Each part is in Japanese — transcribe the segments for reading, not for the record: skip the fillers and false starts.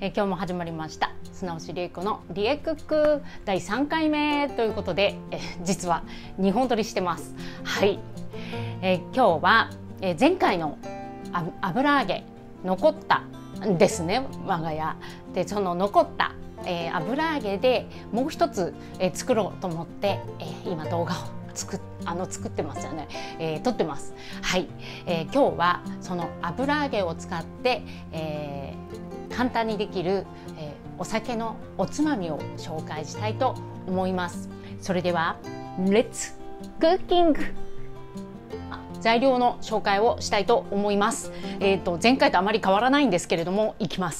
今日も始まりました素直しりえこのリエクック第3回目ということで、実は2本撮りしてます。はい、今日は、前回の油揚げ残ったんですね、我が家で。その残った、油揚げでもう一つ、作ろうと思って、今動画を作ってますよね、撮ってます。はい、今日はその油揚げを使って、簡単にできる、お酒のおつまみを紹介したいと思います。それではレッツクッキング。材料の紹介をしたいと思います。前回とあまり変わらないんですけれども、いきます。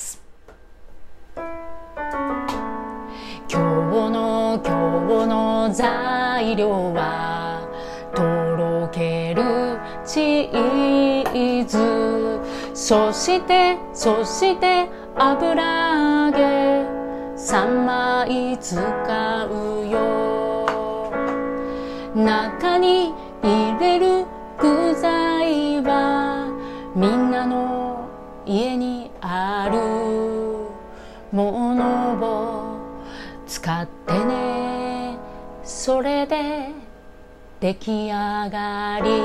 今日の材料はとろけるチーズ、そして油揚げ3枚使うよ。中に入れる具材はみんなの家にあるものを使ってね。それで出来上がり。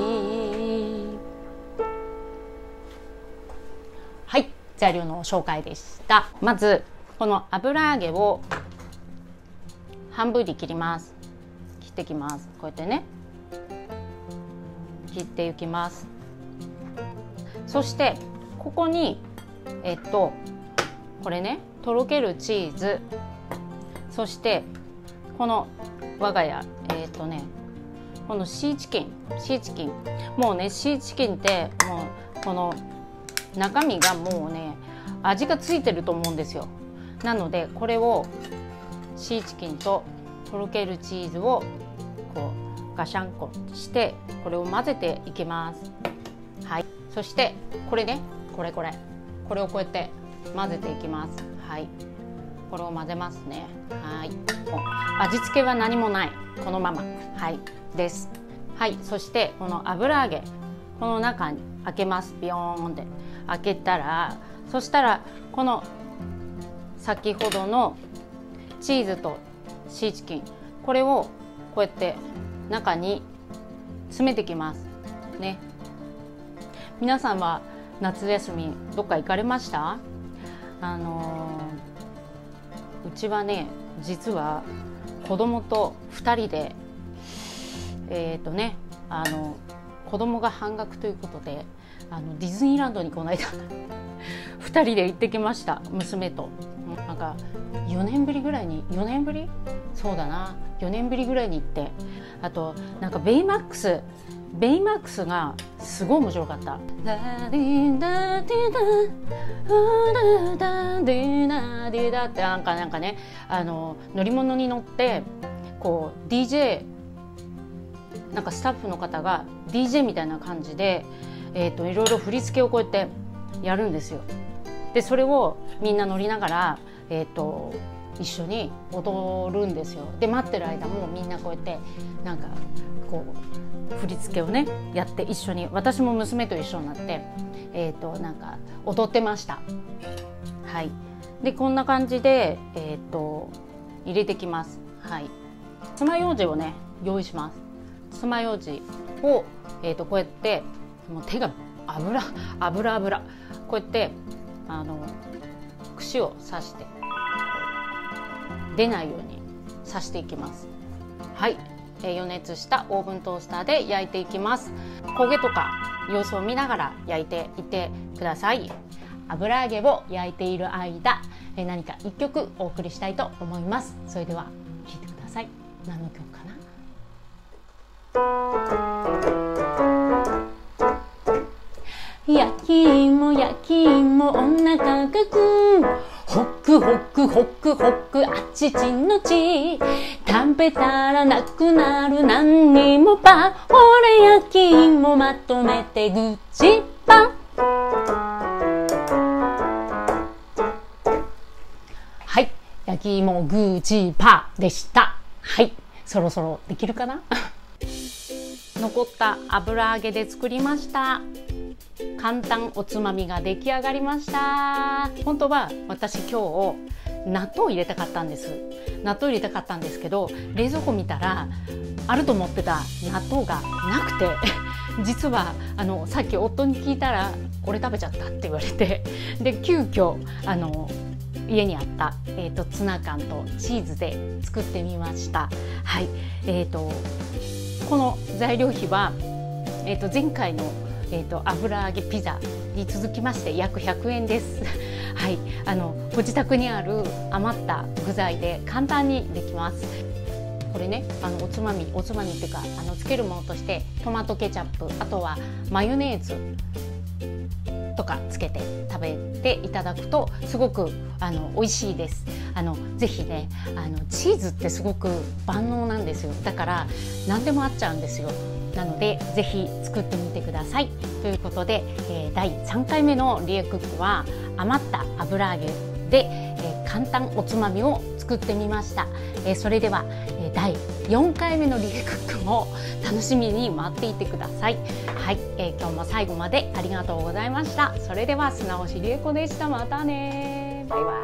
はい、材料の紹介でした。まずこの油揚げを半分に切ります。切ってきます。こうやってね切っていきます。そしてここにこれね、とろけるチーズ、そしてこの我が家このシーチキン、もうねシーチキンってもうこの中身がもうね味がついてると思うんですよ。なのでこれをシーチキンととろけるチーズをこうガシャンコしてこれを混ぜていきます。はい、そしてこれね、これをこうやって混ぜていきます。はい、これを混ぜますね。はい、味付けは何もない、このまま、はいです。はい、そしてこの油揚げこの中に開けます。ビヨーンって開けたら、そしたらこの先ほどのチーズとシーチキン、これをこうやって中に詰めてきますね。皆さんは夏休みどっか行かれました？うちはね、実は子供と2人で子供が半額ということでディズニーランドにこの間2人で行ってきました、娘と。なんか4年ぶりそうだな、4年ぶりぐらいに行って、あとなんかベイマックスがすごい面白かった。ってなんかね、乗り物に乗ってこう DJ なんかスタッフの方が DJ みたいな感じで、いろいろ振り付けをこうやってやるんですよ。でそれをみんな乗りながら、一緒に踊るんですよ。で待ってる間もみんなこうやってなんかこう振り付けをねやって、一緒に私も娘と一緒になって、なんか踊ってました。はい、でこんな感じで、入れてきます。はい、爪楊枝をね用意します。爪楊枝を、こうやってもう手が油こうやって串を刺して出ないように刺していきます。はい、予熱したオーブントースターで焼いていきます。焦げとか様子を見ながら焼いていってください。油揚げを焼いている間、何か一曲お送りしたいと思います。それでは聴いてください。何の曲かな？焼き芋お腹がグー、ホックあちちのち、食べたらなくなる何にもパ、俺焼き芋まとめてグッチパ。はい、焼き芋グーチパでした。はい、そろそろできるかな残った油揚げで作りました簡単おつまみが出来上がりました。本当は私今日納豆入れたかったんです。納豆入れたかったんですけど、冷蔵庫見たらあると思ってた納豆がなくて実はさっき夫に聞いたら「これ食べちゃった」って言われて、で急遽家にあった、ツナ缶とチーズで作ってみました。はい、この材料費は、前回の、油揚げピザに続きまして約100円です。はい、ご自宅にある余った具材で簡単にできます。これね、おつまみっていうかつけるものとしてトマトケチャップ、あとはマヨネーズとかつけて食べていただくとすごく美味しいです。ぜひね、チーズってすごく万能なんですよ。だから何でも合っちゃうんですよ。なのでぜひ作ってみてください。ということで、第3回目のリエクックは余った油揚げで、簡単おつまみを作ってみました。それでは、第4回目のリエクックも楽しみに待っていてください。はい、今日も最後までありがとうございました。それでは砂押しりえこでした。またね。バイバイ。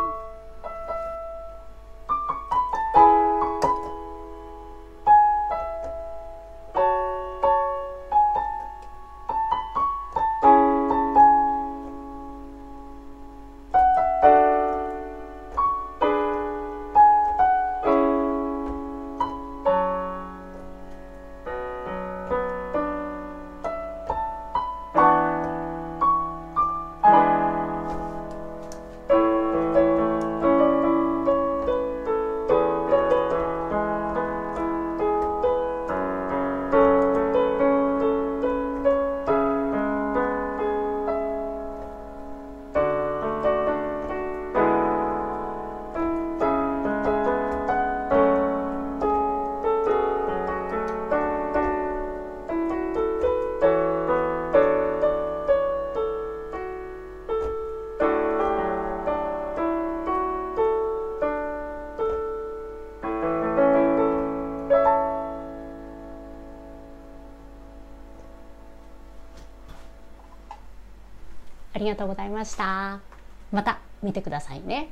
ありがとうございました。また見てくださいね。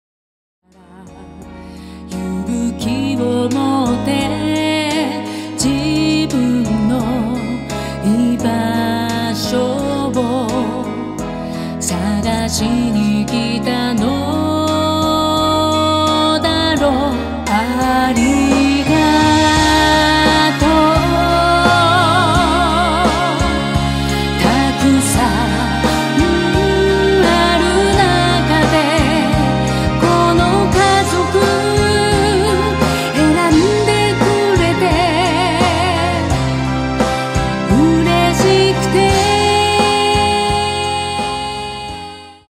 勇気を持って自分の居場所を探しに来たの